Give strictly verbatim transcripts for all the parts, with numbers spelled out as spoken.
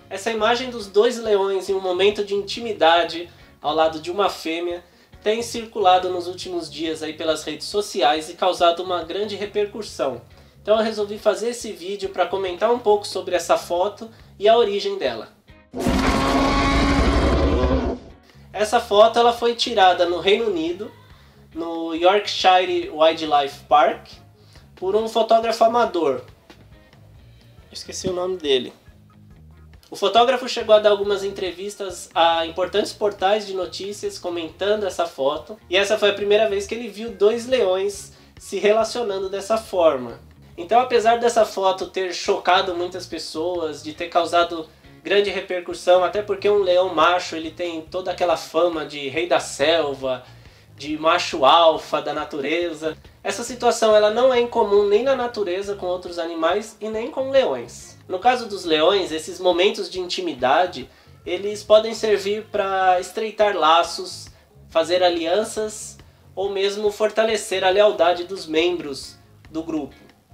Essa imagem dos dois leões em um momento de intimidade ao lado de uma fêmea tem circulado nos últimos dias aí pelas redes sociais e causado uma grande repercussão. Então eu resolvi fazer esse vídeo para comentar um pouco sobre essa foto e a origem dela. Essa foto ela foi tirada no Reino Unido, no Yorkshire Wildlife Park, por um fotógrafo amador. Esqueci o nome dele. O fotógrafo chegou a dar algumas entrevistas a importantes portais de notícias comentando essa foto, e essa foi a primeira vez que ele viu dois leões se relacionando dessa forma. Então, apesar dessa foto ter chocado muitas pessoas, de ter causado grande repercussão, até porque um leão macho ele tem toda aquela fama de rei da selva, de macho alfa da natureza, essa situação ela não é incomum nem na natureza com outros animais e nem com leões. No caso dos leões, esses momentos de intimidade, eles podem servir para estreitar laços, fazer alianças ou mesmo fortalecer a lealdade dos membros do grupo.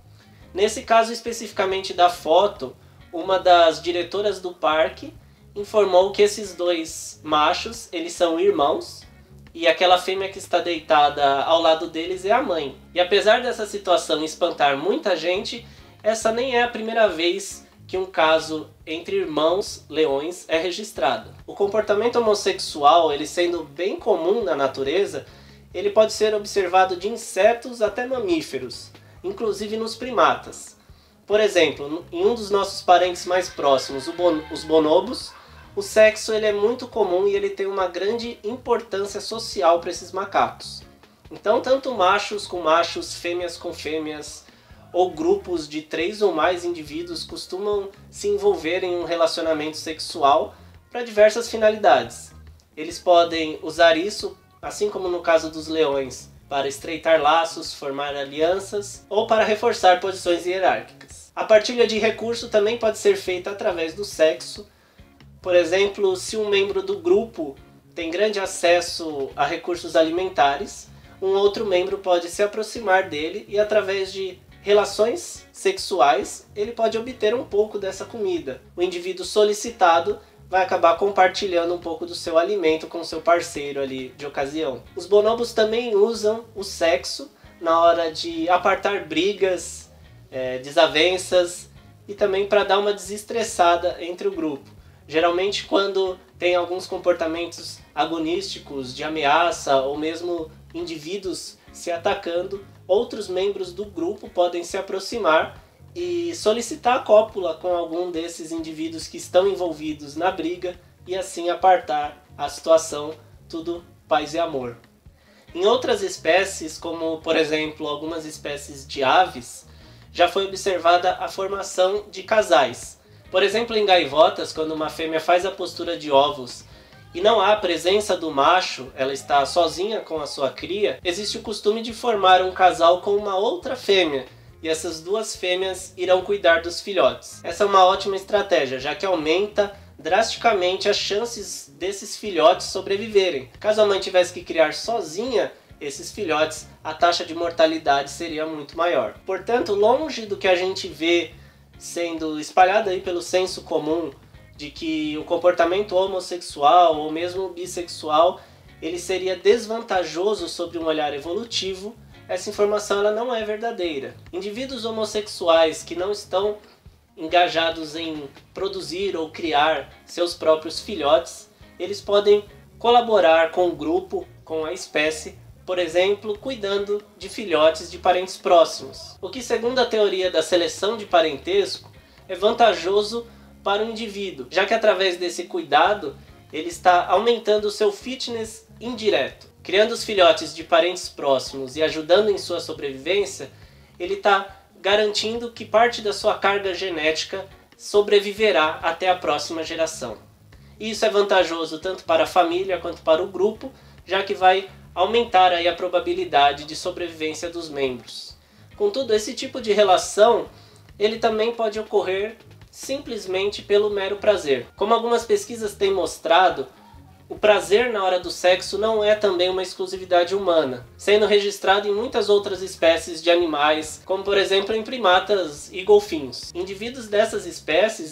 Nesse caso especificamente da foto, uma das diretoras do parque informou que esses dois machos, eles são irmãos, e aquela fêmea que está deitada ao lado deles é a mãe. E apesar dessa situação espantar muita gente, essa nem é a primeira vez que um caso entre irmãos leões é registrado. O comportamento homossexual, ele sendo bem comum na natureza, ele pode ser observado de insetos até mamíferos, inclusive nos primatas. Por exemplo, em um dos nossos parentes mais próximos, os bonobos, o sexo ele é muito comum e ele tem uma grande importância social para esses macacos. Então, tanto machos com machos, fêmeas com fêmeas, ou grupos de três ou mais indivíduos costumam se envolver em um relacionamento sexual para diversas finalidades. Eles podem usar isso, assim como no caso dos leões, para estreitar laços, formar alianças ou para reforçar posições hierárquicas. A partilha de recurso também pode ser feita através do sexo. Por exemplo, se um membro do grupo tem grande acesso a recursos alimentares, um outro membro pode se aproximar dele e através de relações sexuais ele pode obter um pouco dessa comida. O indivíduo solicitado vai acabar compartilhando um pouco do seu alimento com seu parceiro ali de ocasião. Os bonobos também usam o sexo na hora de apartar brigas, é, desavenças e também para dar uma desestressada entre o grupo. Geralmente quando tem alguns comportamentos agonísticos de ameaça ou mesmo indivíduos se atacando, outros membros do grupo podem se aproximar e solicitar a cópula com algum desses indivíduos que estão envolvidos na briga e assim apartar a situação, tudo paz e amor. Em outras espécies, como por exemplo algumas espécies de aves, já foi observada a formação de casais. Por exemplo, em gaivotas, quando uma fêmea faz a postura de ovos e não há a presença do macho, ela está sozinha com a sua cria, existe o costume de formar um casal com uma outra fêmea, e essas duas fêmeas irão cuidar dos filhotes. Essa é uma ótima estratégia, já que aumenta drasticamente as chances desses filhotes sobreviverem. Caso a mãe tivesse que criar sozinha esses filhotes, a taxa de mortalidade seria muito maior. Portanto, longe do que a gente vê sendo espalhado aí pelo senso comum de que o comportamento homossexual ou mesmo bissexual ele seria desvantajoso sob um olhar evolutivo, essa informação ela não é verdadeira. Indivíduos homossexuais que não estão engajados em produzir ou criar seus próprios filhotes, eles podem colaborar com o grupo, com a espécie, por exemplo, cuidando de filhotes de parentes próximos. O que, segundo a teoria da seleção de parentesco, é vantajoso para o indivíduo, já que através desse cuidado ele está aumentando o seu fitness indireto. Criando os filhotes de parentes próximos e ajudando em sua sobrevivência, ele está garantindo que parte da sua carga genética sobreviverá até a próxima geração. E isso é vantajoso tanto para a família quanto para o grupo, já que vai aumentar aí a probabilidade de sobrevivência dos membros. Contudo, esse tipo de relação ele também pode ocorrer simplesmente pelo mero prazer. Como algumas pesquisas têm mostrado, o prazer na hora do sexo não é também uma exclusividade humana, sendo registrado em muitas outras espécies de animais, como por exemplo em primatas e golfinhos. Indivíduos dessas espécies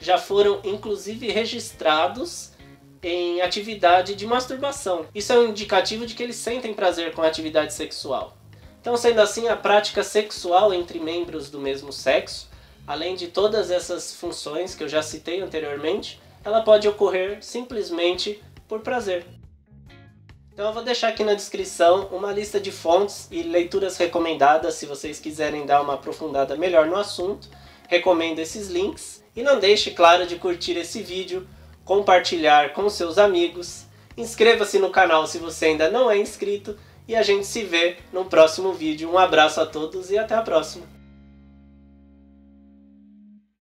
já foram inclusive registrados em atividade de masturbação. Isso é um indicativo de que eles sentem prazer com a atividade sexual. Então, sendo assim, a prática sexual entre membros do mesmo sexo, além de todas essas funções que eu já citei anteriormente, ela pode ocorrer simplesmente por prazer. Então eu vou deixar aqui na descrição uma lista de fontes e leituras recomendadas se vocês quiserem dar uma aprofundada melhor no assunto. Recomendo esses links. E não deixe, claro, de curtir esse vídeo, compartilhar com seus amigos, inscreva-se no canal se você ainda não é inscrito e a gente se vê no próximo vídeo. Um abraço a todos e até a próxima!